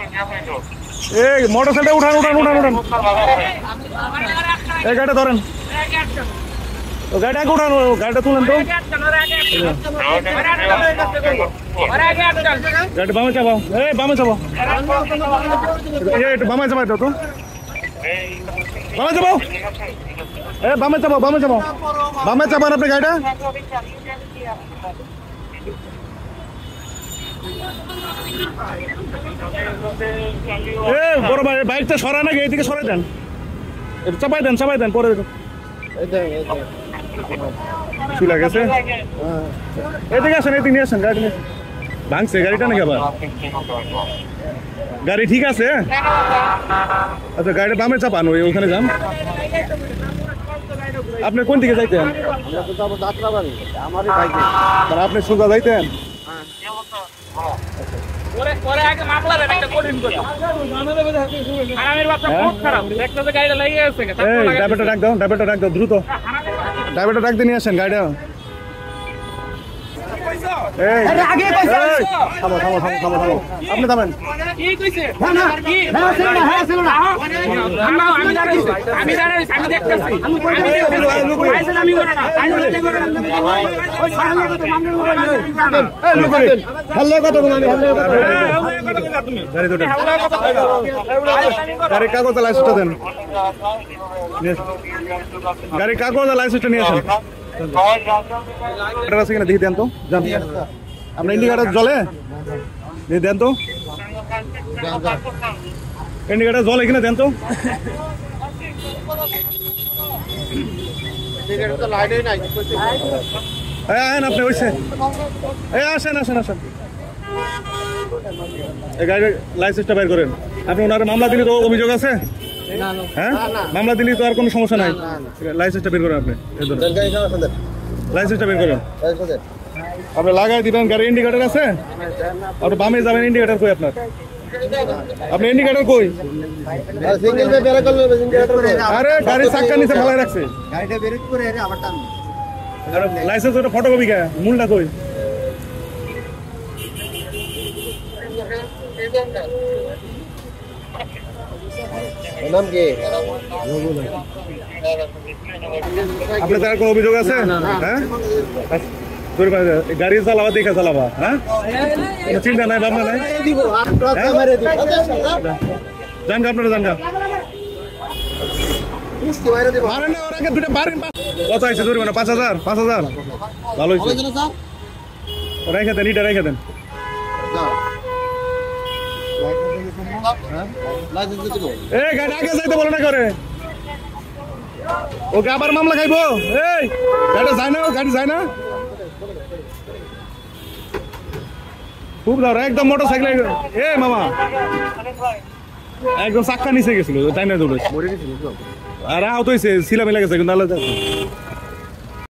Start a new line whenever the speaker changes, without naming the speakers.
এই মোটরসাইকেল উঠান উঠান উঠান উঠান এই গাড়িটা ধরেন ও গাড়িটা আগে উঠান গাড়িটা তুলেন তো গাড়ি বামে চাপাও এই বামে চাপাও একটু বামে চাপাও তো বামে চাপাও এ বামে চাপাও বামে চাপাও বামে চাপান আপনি গাড়িটা এ বড় ভাই বাইকটা সরায় নাকি এইদিকে সরাই দেন একটু চাপাই দেন পরে চুলা গেছে এদিকে আসেন এদিকে নিয়ে আসেন গাড়ি ভাঙছে গাড়িটা নাকি আবার গাড়ি ঠিক আছে আচ্ছা গাড়িটা বামে চাপান ওখানে যান আপনি কোন দিকে যাইতেন আপনি সোজা যাইতেন ড্রাইভারটা ডাক দাও দ্রুত ড্রাইভারটা ডাক দিয়ে নিয়ে আসেন গাড়িটা আপনি থামেন গাড়ির কাগজ লাইসেন্সটা দেন গাড়ির কাগজ লাইসেন্সটা নিয়ে আসেন আছে কিনা দেখি দেন তো যান আপনার ইন্ডিকেটার জলে দেন তো ইন্ডিকেটার জলে কিনা দেন তো আপনি হয়েছে আসেন আসেন আসেন এই গাড়ির লাইসেন্সটা বের করেন আপনি ওনার মামলা দিলে তো অভিযোগ আছে হ্যাঁ মামলা দিলে তো আর কোনো সমস্যা নাই লাইসেন্সটা বের করেন আপনি লাইসেন্সটা বের করেন আপনি লাগাই দিবেন গাড়ির ইন্ডিকেটার আছে আপনি বামে যাবেন ইন্ডিকেটার কই আপনার আপনি ইন্ডিকেটার কই আরে গাড়ির চাক্কা নিচে ফেলাই রাখছে লাইসেন্স ওটা ফটোকপি কে মূলটা কই আপনার তার কোনো অভিযোগ আছে হ্যাঁ গাড়ি চালাবা দেখে চালাবা হ্যাঁ চিন্তা নাই ভাবনা নাই জান আপনারা জান কত আছে ধরবে না 5,000 ভালো হয়েছে রেখে দেন ইটা রেখে দেন গাড়ি আগে যাইতে বলে না করে ওকে আবার মামলা খাইবো এই গাড়ি যায় না খুব দাও একদম মোটর সাইকেল মামা একদম চাক্কা নিচে গেছিল তাই না দৌড়ে আর আহত হয়েছে শিলা মেলা গেছে কিন্তু আলাদা